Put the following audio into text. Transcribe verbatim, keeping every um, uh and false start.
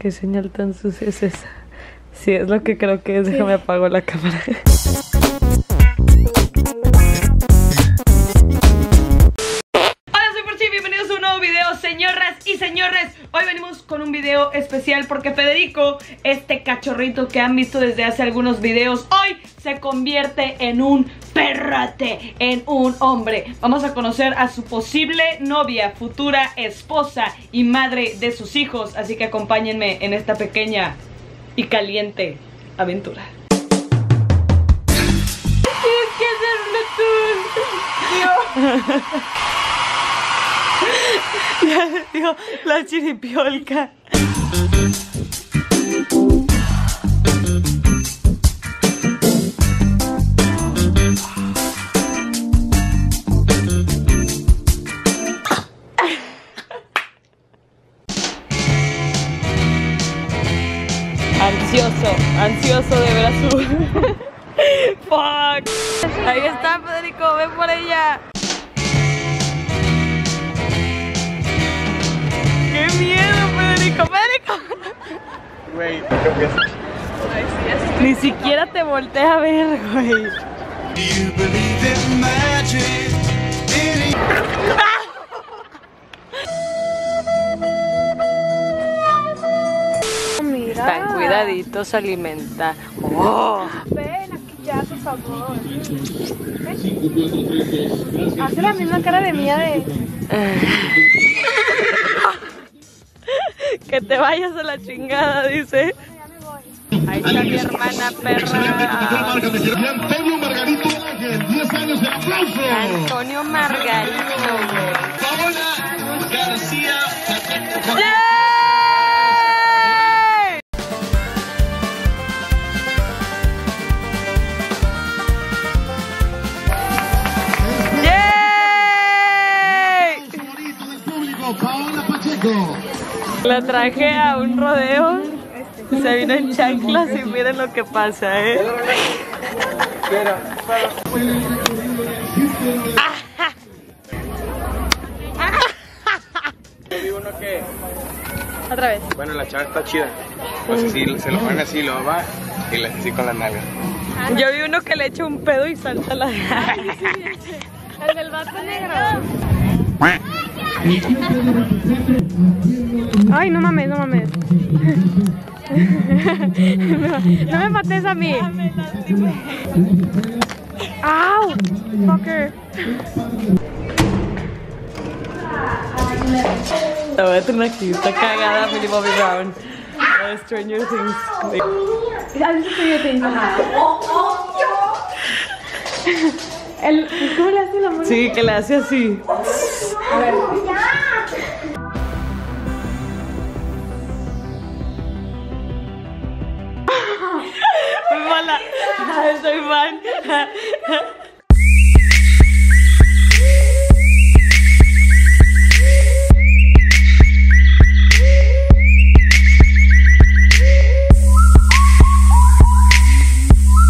¿Qué señal tan sucia es esa? Sí, es lo que creo que es. Sí. Déjame apago la cámara. Bienvenidos a un nuevo video, señoras y señores. Hoy venimos con un video especial porque Federico, este cachorrito que han visto desde hace algunos videos, hoy se convierte en un perrote, en un hombre. Vamos a conocer a su posible novia, futura esposa y madre de sus hijos. Así que acompáñenme en esta pequeña y caliente aventura. Tienes que hacerlo tú, Dios. Ya le dio la chiripiolca. Ansioso, ansioso de ver a su... Fuck. Ahí está Federico, ven por ella. ¡Qué miedo, Federico! ¡Federico! Güey, ¿qué Ni siquiera te volteé a ver, güey. Mira. Tan cuidaditos alimenta. Oh. Ven aquí ya, por favor. ¿Ven? Hace la misma cara de mía de... Que te vayas a la chingada, dice. Ahí está mi hermana perra. Antonio Margarito Ángel, diez años de aplauso. Antonio Margarito. Paola García. ¡Yay! ¡Yay! Favorito del público, Paola Pacheco. La traje a un rodeo, se vino en chanclas y miren lo que pasa, ¿eh? Vi uno que... Otra vez. Bueno, la chava está chida. Pues así, se lo ponen así, lo va y le así con la nalga. Yo vi uno que le echa un pedo y salta la... El del vato negro. Ay, no mames, no mames. No, no me mates a mí. ¡Au! Fucker. La voy a tener aquí, está cagada Millie Bobby Brown. Uh, Stranger Things. ¿Has visto Stranger Things? El, ¿Cómo le hace la mano? Sí, que le hace así. A ver. Muy mala. Soy fan.